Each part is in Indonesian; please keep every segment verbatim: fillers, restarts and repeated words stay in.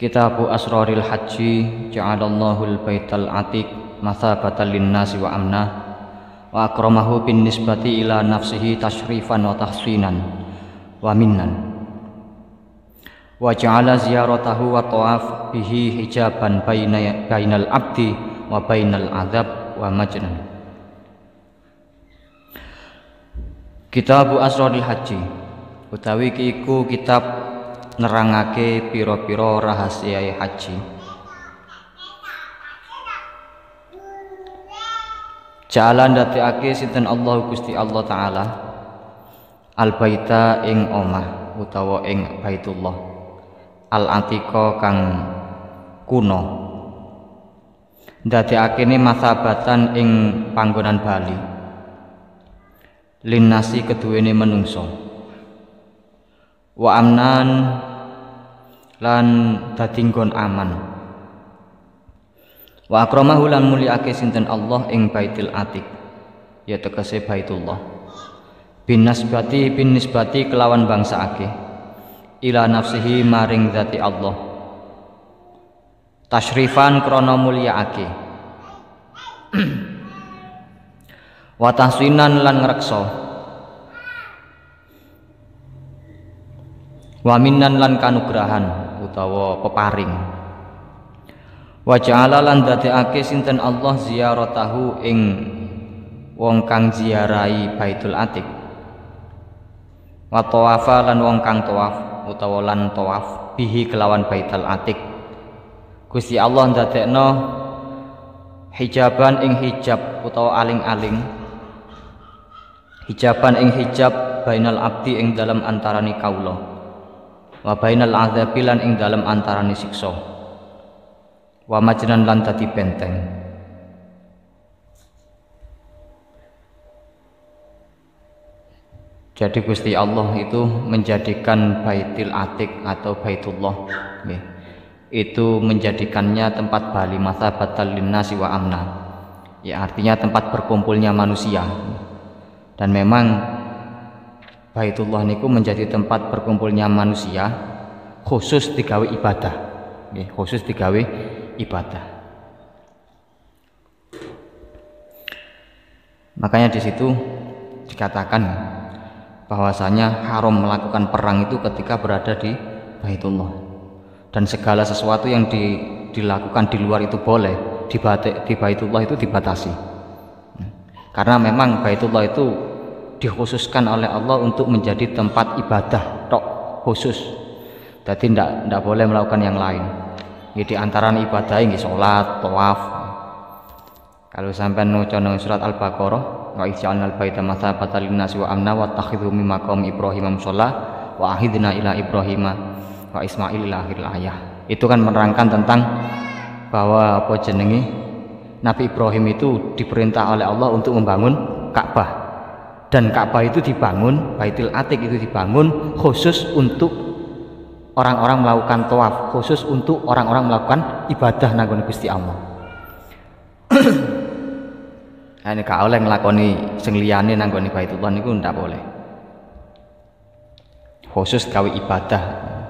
Kitabu Asraril Haji ja'alallahu al-baital atiq mathabatan linnasi wa amna wa akramahu bin nisbati ila nafsihi tashrifan wa tahsinan wa minnan wa ja'ala ziyaratahu wa tawaf bihi hijaban baina bainal abdi wa bainal adab wa majnan. Kitabu Asraril Haji utawi iku kitab nerangake piro-piro rahasia haji. Jalan dadekake sinten Allah Gusti Allah taala al baita ing omah utawa ing Baitullah al atiqa kang kuno, dadekakene masabatan ing panggonan bali linnasi keduwene menungso wa amnan lan dadi nggon aman wa akramahu lan mulyake sinten Allah ing Baitul Atiq ya tegese Baitullah bin nisbati bin nisbati kelawan bangsaake ila nafsihi maring zati Allah tashrifan krana mulyaake wa tahsinan lan ngreksa wa minnan lan kanugrahan utawa peparing wa ja'ala lan dadekake sinten Allah ziyaratahu ing wong kang ziarahi Baitul Atiq wa tawafa lan wong kang tawaf utawa lan tawaf bihi kelawan Baitul Atiq. Gusti Allah ndadekno hijaban ing hijab utawa aling-aling hijaban ing hijab bainal abdi ing dalam antarane kaula wa bainal adzabi lan ing dalem antarane siksa wa majnan lan dadi benteng. Jadi Gusti Allah itu menjadikan Baitul Atiq atau Baitullah ya, itu menjadikannya tempat bali mathabatal linnasi wa amna ya, artinya tempat berkumpulnya manusia. Dan memang Baitullah niku menjadi tempat berkumpulnya manusia khusus digawe ibadah ya, khusus digawe ibadah. Makanya di situ dikatakan bahwasanya haram melakukan perang itu ketika berada di Baitullah, dan segala sesuatu yang di, dilakukan di luar itu boleh, di, di Baitullah itu dibatasi karena memang Baitullah itu dikhususkan oleh Allah untuk menjadi tempat ibadah tok khusus. Jadi tidak tidak boleh melakukan yang lain. Jadi antara ibadah ini sholat, tawaf. Kalau sampai nuca nang surat Al-Baqarah, wa ij'alnal baita mathabatan linnasi wa amna wa takhidhu min maqam Ibrahim musalla wa ahidna ila Ibrahim wa Ismail ila akhir ayah. Itu kan menerangkan tentang bahwa apa jenenge Nabi Ibrahim itu diperintah oleh Allah untuk membangun Ka'bah. Dan Ka'bah itu dibangun, Baitul Atiq itu dibangun khusus untuk orang-orang melakukan tawaf, khusus untuk orang-orang melakukan ibadah nanggon Gusti Allah. Ini gak oleh nglakoni sing liyane nanggon Baitullah niku ndak boleh. Khusus gawe ibadah.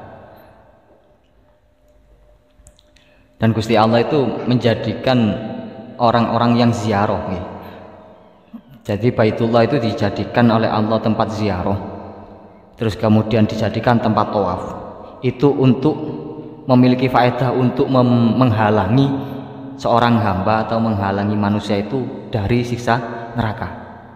Dan Gusti Allah itu menjadikan orang-orang yang ziarah nih. Jadi Baitullah itu dijadikan oleh Allah tempat ziarah, terus kemudian dijadikan tempat tawaf. Itu untuk memiliki faedah untuk menghalangi seorang hamba atau menghalangi manusia itu dari siksa neraka.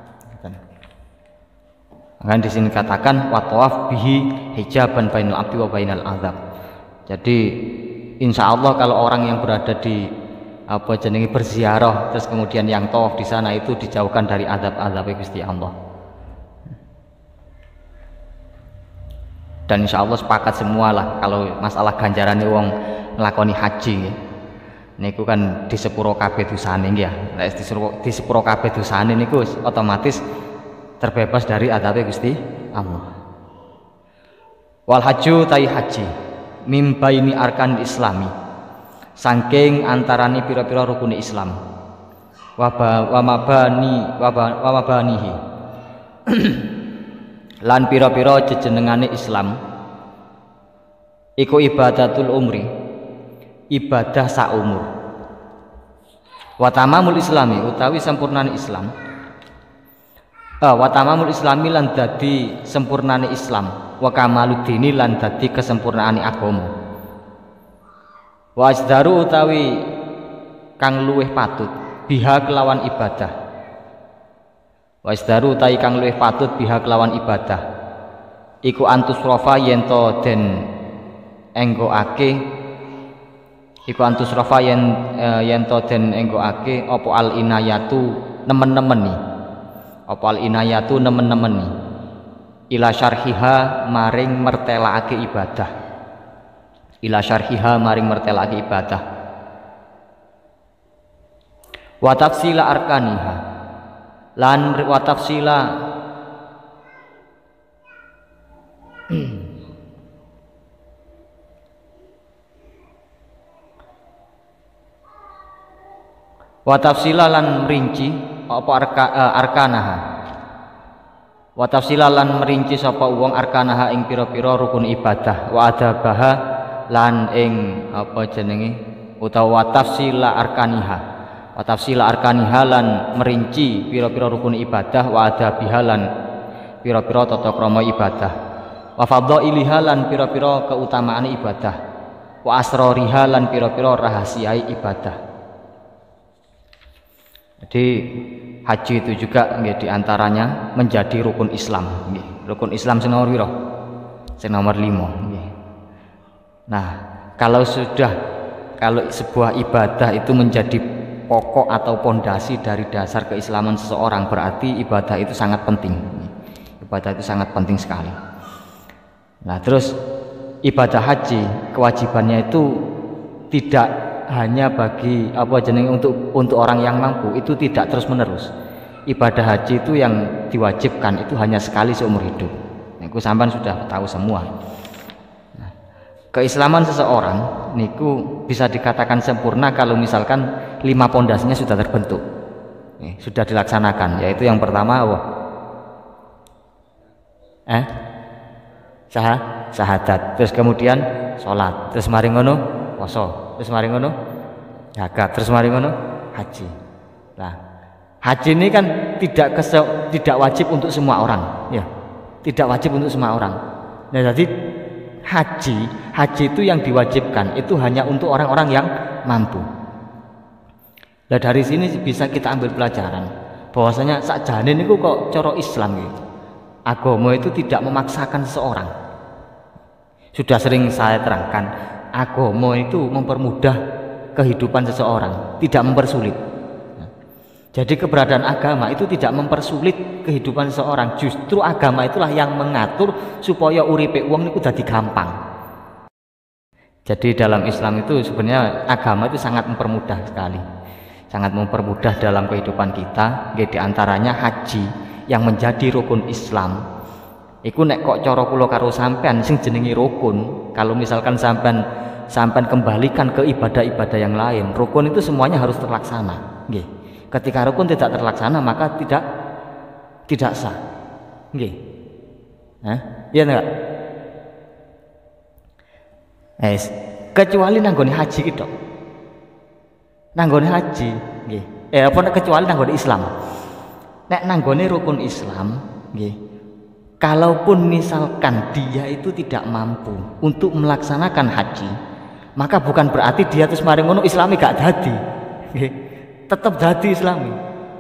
Kan di sini katakan wa tawaf bihi hijaban bainal abdi wa bainal azab. Jadi insya Allah kalau orang yang berada di apa jenenge berziarah terus kemudian yang tawaf di sana itu dijauhkan dari azab-azab Gusti Allah. Dan insya Allah sepakat semua lah kalau masalah ganjaran wong nglakoni haji ya. Niku kan di sepuro kabeh dosane ya. Nek di sepuro kabeh dosane niku otomatis terbebas dari azab Gusti Allah. Wal haju tai haji mim baini arkan islami, saking antarane pira-pira rukun Islam wa wa mabani wa mabanihi lan pira-pira jejenengane Islam iku ibadatul umri ibadah saumur. Wa tamamul islami utawi sempurnane Islam. Uh, wa tamamul islami lan dadi sempurnane Islam, wa kamaluddini lan dadi kesempurnaane agama. Wa asdaru utawi kang luweh patut biha kelawan ibadah. Wa asdaru utawi kang luweh patut biha kelawan ibadah iku antus rofa yento den enggoake iku antus rofa yen uh, yento den enggoake apa al inayatu nemen-nemeni Opal inayatu nemen-nemeni ila syarhiha maring mertelaake ibadah ila syarhiha maring mertelaake ibadah wa tafsila arkaniha lan wa tafsila wa tafsila lan merinci apa arka, uh, arkanaha wa tafsilalan merinci sapa wong arkanaha ing pira-pira rukun ibadah wa adabaha lan ing apa jenenge utawa tafsila arkaniha wa tafsila arkaniha lan merinci pira-pira rukun ibadah wa adabiha lan pira-pira tata krama ibadah wa fadhailiha lan pira-pira keutamaan ibadah wa asrariha lan pira-pira rahasiai ibadah. Jadi haji itu juga nggih diantaranya menjadi rukun Islam. Nggih. Rukun Islam sing nomor piro? Sing nomor lima. Nggih. Nah, kalau sudah kalau sebuah ibadah itu menjadi pokok atau pondasi dari dasar keislaman seseorang, berarti ibadah itu sangat penting. Ibadah itu sangat penting sekali. Nah, terus ibadah haji kewajibannya itu tidak hanya bagi apa jenenge untuk untuk orang yang mampu, itu tidak terus menerus. Ibadah haji itu yang diwajibkan itu hanya sekali seumur hidup. Niku sampean sudah tahu semua. Nah, keislaman seseorang niku bisa dikatakan sempurna kalau misalkan lima pondasinya sudah terbentuk, eh, sudah dilaksanakan. Yaitu yang pertama apa? Eh, Sah syahadat. Terus kemudian sholat. Terus mari ngono poso. Terus mari ngono zakat, terus mari ngono haji. Nah, haji ini kan tidak kese, tidak wajib untuk semua orang, ya. Tidak wajib untuk semua orang. Nah, jadi haji, haji itu yang diwajibkan itu hanya untuk orang-orang yang mampu. Nah, dari sini bisa kita ambil pelajaran bahwasanya sakjane niku kok cara Islam gitu. Agama itu tidak memaksakan seseorang. Sudah sering saya terangkan, agama itu mempermudah kehidupan seseorang, tidak mempersulit. Jadi keberadaan agama itu tidak mempersulit kehidupan seseorang, justru agama itulah yang mengatur supaya uripe wong niku dadi gampang. Jadi dalam Islam itu sebenarnya agama itu sangat mempermudah sekali, sangat mempermudah dalam kehidupan kita. Di antaranya haji yang menjadi rukun Islam. Iku nek kok cara kula karo sampean sing jenenge rukun, kalau misalkan sampean sampean kembalikan ke ibadah-ibadah yang lain, rukun itu semuanya harus terlaksana. Nggih. Ketika rukun tidak terlaksana maka tidak tidak sah. Nggih. Hah? Iya enggak? Eh, kecuali nanggone haji gitu. Nanggone haji, nggih. Eh apa kecuali nanggone Islam. Nek nanggone rukun Islam, nggih. Kalaupun misalkan dia itu tidak mampu untuk melaksanakan haji, maka bukan berarti dia terus mari ngono Islami gak dadi. Tetap dadi Islami.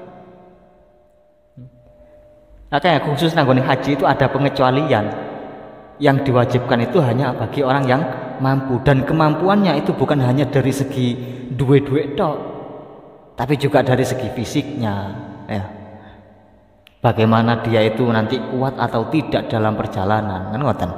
Makanya khusus nanggone haji itu ada pengecualian. Yang diwajibkan itu hanya bagi orang yang mampu, dan kemampuannya itu bukan hanya dari segi duwe-duwe tok, tapi juga dari segi fisiknya, ya. Bagaimana dia itu nanti kuat atau tidak dalam perjalanan, kan ngoten.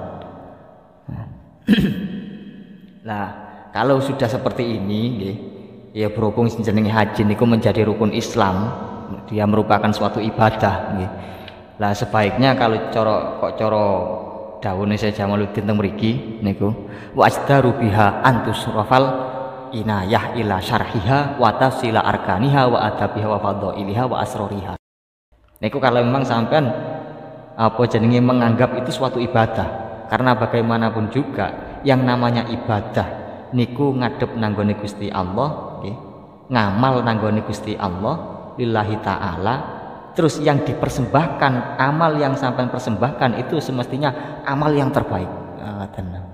Nah, kalau sudah seperti ini, ya berhubung jenenge haji niku menjadi rukun Islam, dia merupakan suatu ibadah. Lah sebaiknya kalau coro kok coro dawuhe Syekh Jamaluddin teng mriki niku wa asdaru biha antus rafal inayah ila syarhiha wa tafsila arkaniha wa adabiha wa fadhailiha wa asrariha. Niku kalau memang sampean apa jenenge menganggap itu suatu ibadah, karena bagaimanapun juga yang namanya ibadah niku ngadep nanggone Gusti Allah, nggih. Ngamal nanggone Gusti Allah lillahi ta'ala. Terus yang dipersembahkan, amal yang sampai persembahkan itu semestinya amal yang terbaik. Ah, tenang.